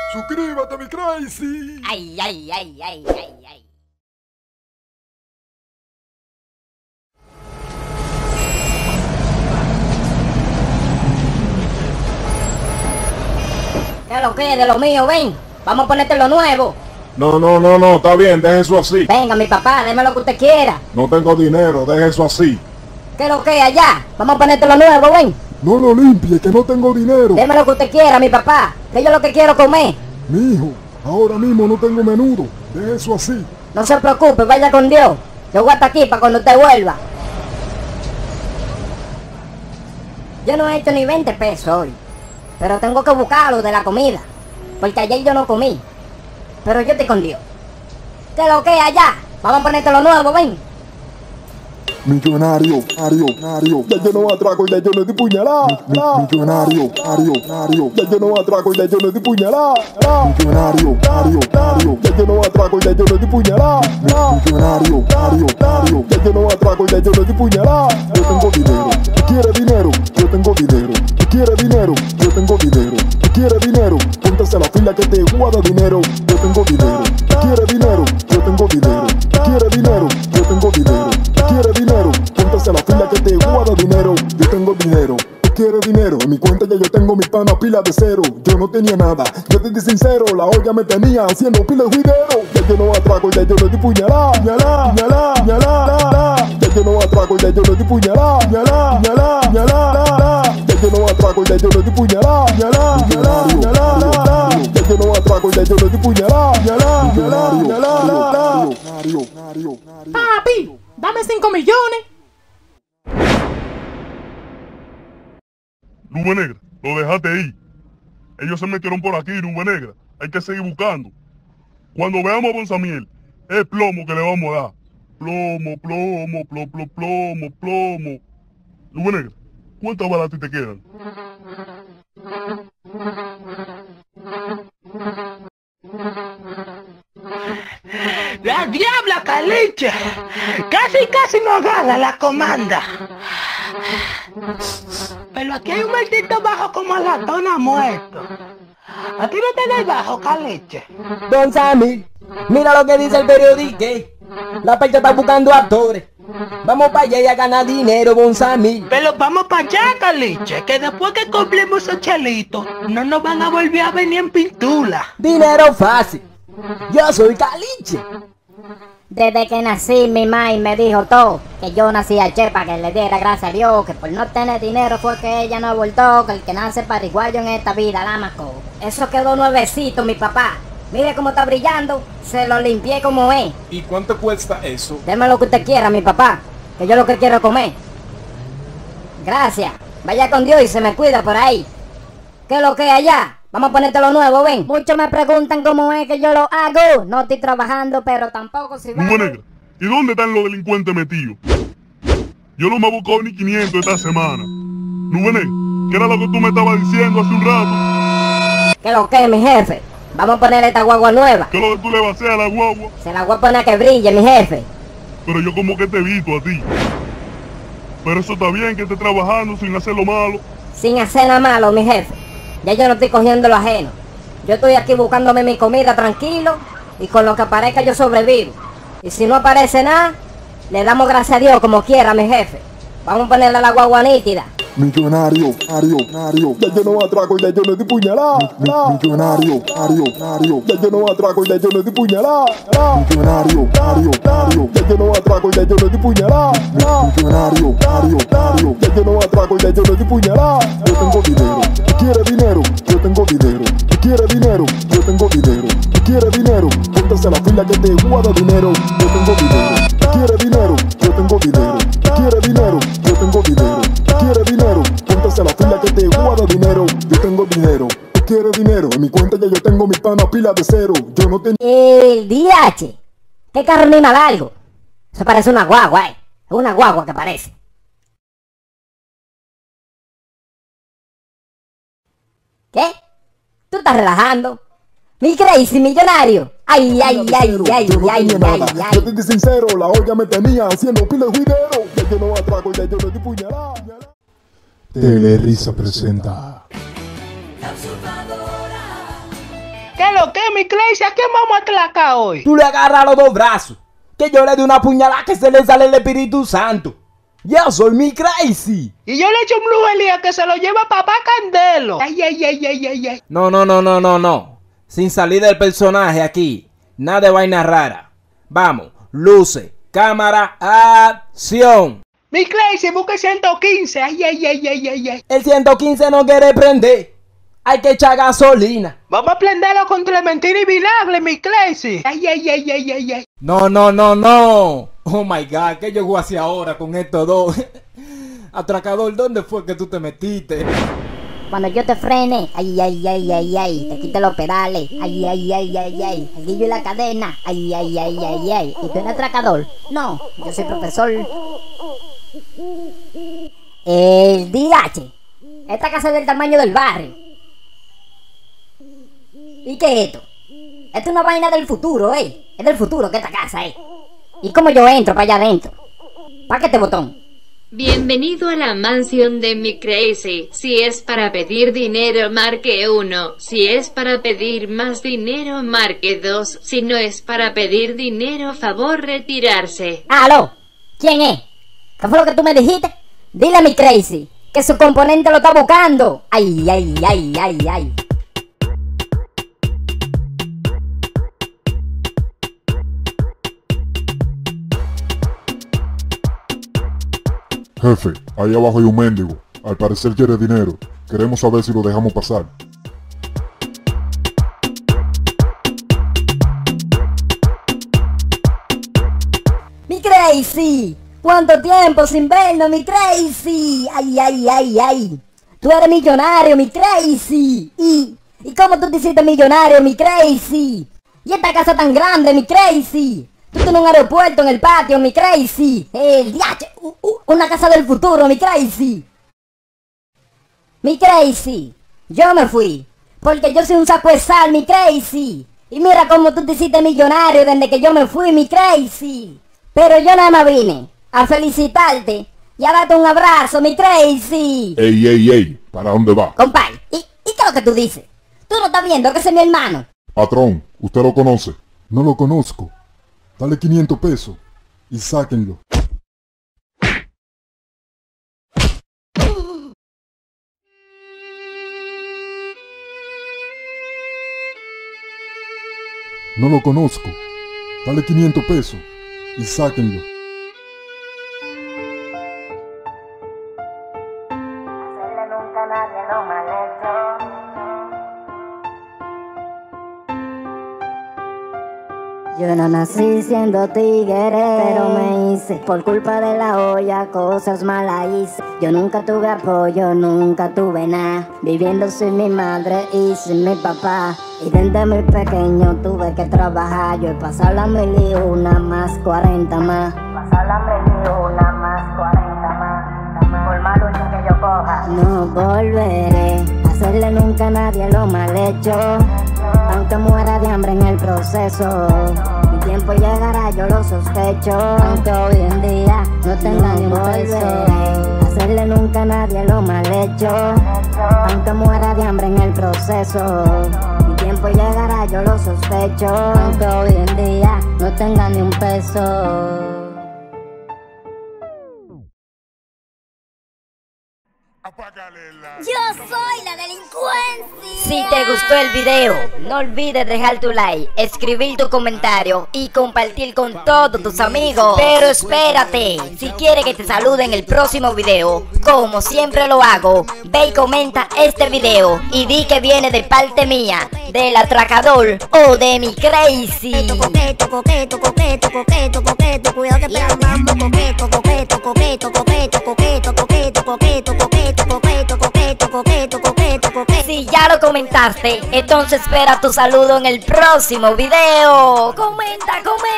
Suscríbete, mi Crazy. Ay, ay, ay, ay, ay, ay. ¿Qué es lo que es de lo mío? Ven, vamos a ponerte lo nuevo. No, está bien, deje eso así. Venga, mi papá, déme lo que usted quiera. No tengo dinero, deje eso así. ¿Qué es lo que es allá? Vamos a ponerte lo nuevo, ven. No lo limpie, que no tengo dinero. Deme lo que usted quiera, mi papá, que yo lo que quiero comer. Mijo, ahora mismo no tengo menudo, deje eso así. No se preocupe, vaya con Dios. Yo voy hasta aquí para cuando usted vuelva. Yo no he hecho ni 20 pesos hoy, pero tengo que buscarlo de la comida, porque ayer yo no comí. Pero yo estoy con Dios. ¿Qué es lo que es allá? Vamos a ponerte lo nuevo, ven. Millonario, ya yo no atraco, ya yo no te puñalá. Millonario, ya yo no atraco, ya yo no te puñalá. Millonario, ya yo no atraco, ya yo no te puñalá. Millonario, ya yo no atraco, ya yo no te puñalá. Yo tengo dinero, ¿tú quieres dinero? Yo tengo dinero, ¿tú quieres dinero? Yo tengo dinero, ¿tú quieres dinero? Póntase a la fila que te guarda dinero. Yo tengo dinero, ¿tú quieres dinero? Yo tengo dinero, ¿tú quieres dinero? Yo tengo dinero, ¿tú quieres dinero? Póntase a la fila que te guarda dinero. Yo tengo dinero, ¿tú quieres dinero? En mi cuenta ya yo tengo mis panas pila de cero. Yo no tenía nada, yo te di sincero. La olla me tenía haciendo pila de juidero. Ya yo no atraco, ya yo no te puñalá. Ya yo no atraco, ya yo no te puñalá. Ya yo no atraco, ya yo no te puñalá. Ya yo no atraco, ya yo no te puñalá. Papi, dame 5 millones. Nube Negra, lo dejaste ahí. Ellos se metieron por aquí, Nube Negra. Hay que seguir buscando. Cuando veamos a Bonsamiel, es plomo que le vamos a dar. Plomo. Nube Negra, ¿cuántas balas a ti te quedan? ¡La diabla, Caliche! Casi no agarra la comanda. Pero aquí hay un maldito bajo como ratona muerto. ¿A ti no te da el bajo, Caliche? Don Sammy, mira lo que dice el periódico. La percha está buscando actores. Vamos para allá y a ganar dinero, Don Sammy. Pero vamos para allá, Caliche, que después que cumplimos esos chelitos, no nos van a volver a venir en pintura. Dinero fácil. Yo soy Caliche. Desde que nací, mi mamá me dijo todo, que yo nací a chepa, que le diera gracias a Dios, que por no tener dinero fue que ella no abortó, que el que nace pariguayo en esta vida la macó. Eso quedó nuevecito, mi papá. Mire cómo está brillando, se lo limpié como es. ¿Y cuánto cuesta eso? Deme lo que usted quiera, mi papá, que yo lo que quiero es comer. Gracias, vaya con Dios y se me cuida por ahí. ¿Qué es lo que hay allá? Vamos a ponerte lo nuevo, ven. Muchos me preguntan cómo es que yo lo hago. No estoy trabajando, pero tampoco si Nube Negra, ¿y dónde están los delincuentes metidos? Yo no me he buscado ni 500 esta semana. Nube Negra, ¿qué era lo que tú me estabas diciendo hace un rato? ¿Qué es lo que, mi jefe? Vamos a poner esta guagua nueva. ¿Qué es lo que tú le vas a hacer a la guagua? Se la voy a poner a que brille, mi jefe. Pero yo como que te he visto a ti. Pero eso está bien que estés trabajando sin hacer lo malo. Sin hacer nada malo, mi jefe. Ya yo no estoy cogiendo lo ajeno. Yo estoy aquí buscándome mi comida tranquilo y con lo que aparezca yo sobrevivo. Y si no aparece nada, le damos gracias a Dios como quiera, mi jefe. Vamos a ponerle a la guagua nítida. Millonario, ya yo no atraco, ya yo no te puñalá. Millonario, ya yo no atraco, ya yo no te puñalá. Millonario, ya yo no atraco, ya yo no te puñalá. Millonario, ya yo no atraco, ya yo no te puñalá. Yo tengo dinero, ¿tú quieres dinero? Yo tengo dinero, ¿tú quieres dinero? Yo tengo dinero, ¿tú quieres dinero? Póntase a la fila que te guarda dinero. Yo tengo dinero, ¿tú quieres dinero? Yo tengo dinero, ¿tú quieres dinero? Yo tengo dinero, ¿tú quieres dinero? Póntase a la fila que te guarda dinero. Yo tengo dinero, ¿tú quieres dinero? En mi cuenta ya yo tengo mis panas pila de cero. Yo no tenía... El DH. ¿Qué carro ni más largo? Eso parece una guagua, Es una guagua que parece. ¿Qué? ¿Tú estás relajando? Mi Crazy millonario. Ay. Yo te di sincero, la olla me tenía haciendo pila de juidero. Ya yo no atraco, ya yo no te puñalá. Telerisa presenta. ¿Qué ¿Qué lo que, mi Crazy? ¿A quién vamos a atracar hoy? Tú le agarras los dos brazos, que yo le doy una puñalada que se le sale el Espíritu Santo. Yo soy mi Crazy. Y yo le echo un brujería que se lo lleva papá Candelo. Ay, ay, ay, ay, ay, ay. No. Sin salir del personaje aquí. Nada de vaina rara. Vamos, luces, cámara, acción. Mi Crazy, busque 115. Ay, ay, ay, ay, ay, ay. El 115 no quiere prender. Hay que echar gasolina. Vamos a prenderlo con Clementina y vinagre, mi Crazy. Ay, ay, ay, ay, ay, ay. No. Oh my God, ¿qué yo voy a hacer ahora con estos dos? Atracador, ¿dónde fue que tú te metiste? Cuando yo te frene, ay, te quite los pedales, ay, el guillo y la cadena, ay, ¿y tú eres atracador? No, yo soy profesor. El DH, esta casa es del tamaño del barrio. ¿Y qué es esto? Esto es una vaina del futuro, es del futuro que esta casa, ¿Y cómo yo entro para allá adentro? ¿Para qué este botón? Bienvenido a la mansión de mi Crazy. Si es para pedir dinero, marque 1. Si es para pedir más dinero, marque 2. Si no es para pedir dinero, favor retirarse. ¡Aló! ¿Quién es? ¿Qué fue lo que tú me dijiste? Dile a mi Crazy que su componente lo está buscando. Ay. Jefe, ahí abajo hay un mendigo. Al parecer quiere dinero. Queremos saber si lo dejamos pasar. ¡Mi Crazy! ¿Cuánto tiempo sin vernos, mi Crazy? Ay. Tú eres millonario, mi Crazy. ¿Y cómo tú te hiciste millonario, mi Crazy? ¿Y esta casa tan grande, mi Crazy? Tú tienes un aeropuerto en el patio, mi Crazy. El DH, una casa del futuro, mi Crazy. Mi Crazy, yo me fui, porque yo soy un saco de sal, mi Crazy. Y mira cómo tú te hiciste millonario desde que yo me fui, mi Crazy. Pero yo nada más vine a felicitarte y a darte un abrazo, mi Crazy. Ey, ¿para dónde va? Compay, ¿y qué es lo que tú dices? ¿Tú no estás viendo que ese es mi hermano? Patrón, ¿usted lo conoce? No lo conozco. Dale 500 pesos y sáquenlo. No lo conozco. Dale 500 pesos y sáquenlo. Yo no nací siendo tigre, pero me hice por culpa de la olla, cosas malas hice. Yo nunca tuve apoyo, nunca tuve nada, viviendo sin mi madre y sin mi papá. Y desde muy pequeño tuve que trabajar. Yo he pasado la 1001 más 40 más. Pasado la 1001 más 40 más. Por más lucha que yo coja, no volveré a hacerle nunca a nadie lo mal hecho, aunque muera de hambre en el proceso. Mi tiempo llegará, yo lo sospecho, aunque hoy en día no tenga ni un peso. Hacerle nunca a nadie lo mal hecho, aunque muera de hambre en el proceso. Mi tiempo llegará, yo lo sospecho, aunque hoy en día no tenga ni un peso. Yo soy la delincuencia. Si te gustó el video, no olvides dejar tu like, escribir tu comentario y compartir con todos tus amigos. Pero espérate, si quieres que te salude en el próximo video, como siempre lo hago, ve y comenta este video y di que viene de parte mía, del atracador o de mi Crazy. Cuidado que te amamos, Si ya lo comentaste, entonces espera tu saludo en el próximo video. Comenta.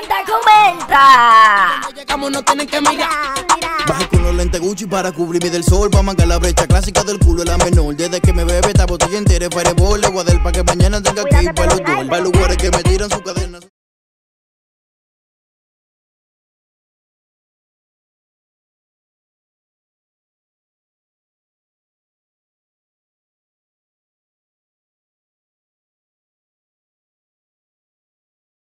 Llegamos, no tienen que mirar. Bajé con los lentes Gucci para cubrirme del sol, pa' mangar la brecha clásica del culo es la menor. Desde que me bebe esta botella entera de Fireball, le voy a dar pa' que mañana tenga que ir pa' los dos. Pa' los lugares que me tiran su